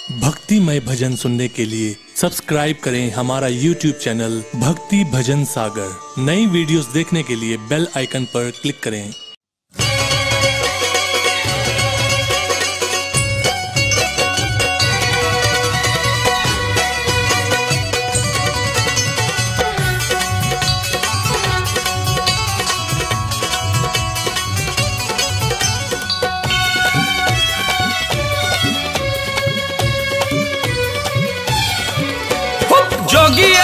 भक्तिमय भजन सुनने के लिए सब्सक्राइब करें हमारा YouTube चैनल भक्ति भजन सागर। नई वीडियोस देखने के लिए बेल आइकन पर क्लिक करें। जोगिया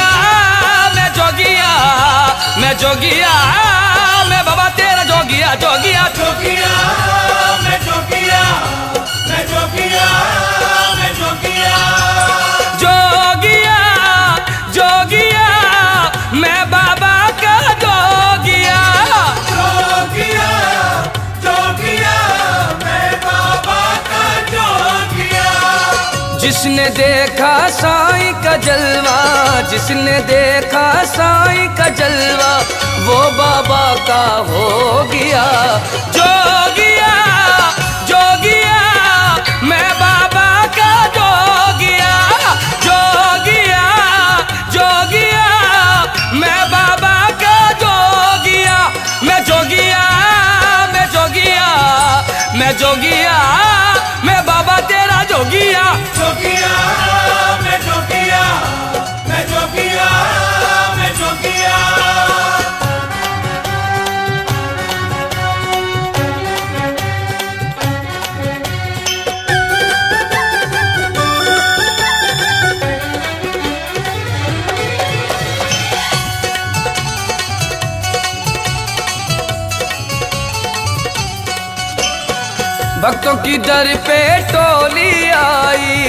मैं बाबा तेरा जोगिया जोगिया जोगिया मैं जोगिया मैं जोगिया मैं जोगिया जोगिया जोगिया मैं बाबा का जोगिया जोगिया जोगिया मैं बाबा का जोगिया। जिसने देखा साईं का जलवा, जिसने देखा साईं का जलवा, वो बाबा का हो गया जोगिया जोगिया मैं बाबा का जोगिया जोगिया जोगिया मैं बाबा का जोगिया। मैं जोगिया मैं जोगिया मैं जोगिया मैं बाबा तेरा जोगिया जोगिया मैं जोगिया मैं जोगिया मैं जोगिया। भक्तों की दर पे टोली आई,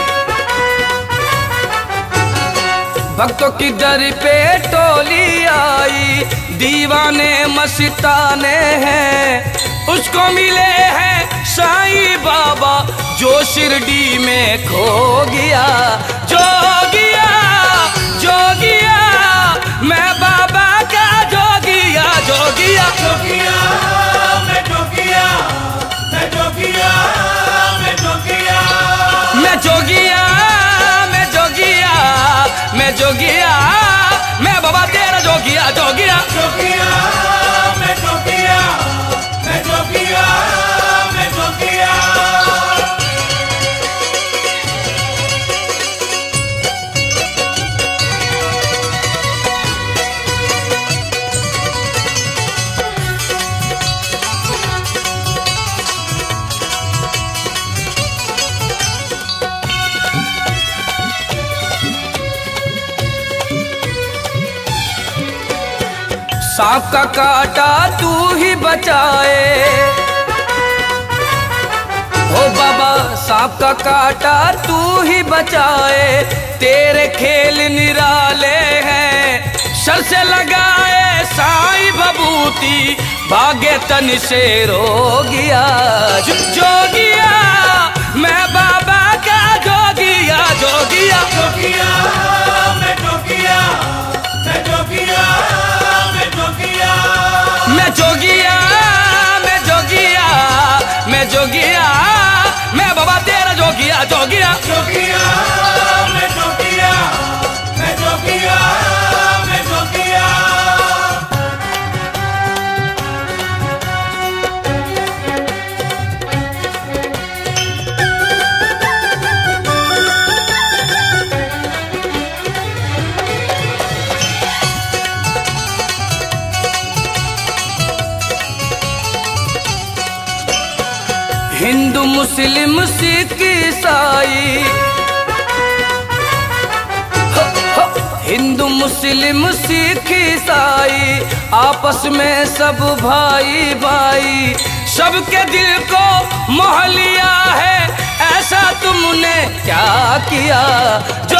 भक्तों की दर पे टोली आई, दीवाने मस्ताने हैं, उसको मिले हैं साईं बाबा जो शिरडी में खो गया जोगिया जोगिया मैं बाबा का जोगिया जोगिया जोगिया मैं जोगिया मैं जोगिया मैं जोगिया। मैं जोगिया मैं जोगिया मैं जोगिया मैं बाबा तेरा जोगिया जोगिया जोगिया मैं जोगिया मैं जोगिया मैं जोगिया। सांप का काटा तू ही बचाए, ओ बाबा सांप का काटा तू ही बचाए, तेरे खेल निराले हैं, सर से लगाए साईं भभूति भाग्य तन से रोगिया जोगिया मैं बाबा का जोगिया जोगिया जोगिया मैं जोगिया मैं जोगिया मैं जोगिया। मैं जोगिया मैं जोगिया मैं जोगिया मैं बाबा तेरा जोगिया जोगिया जोगिया मैं जोगिया मैं जोगिया मैं जोगिया। हिंदू मुस्लिम सिख ईसाई, हिंदू मुस्लिम सिख ईसाई आपस में सब भाई भाई, सबके दिल को मोह लिया है, ऐसा तुमने क्या किया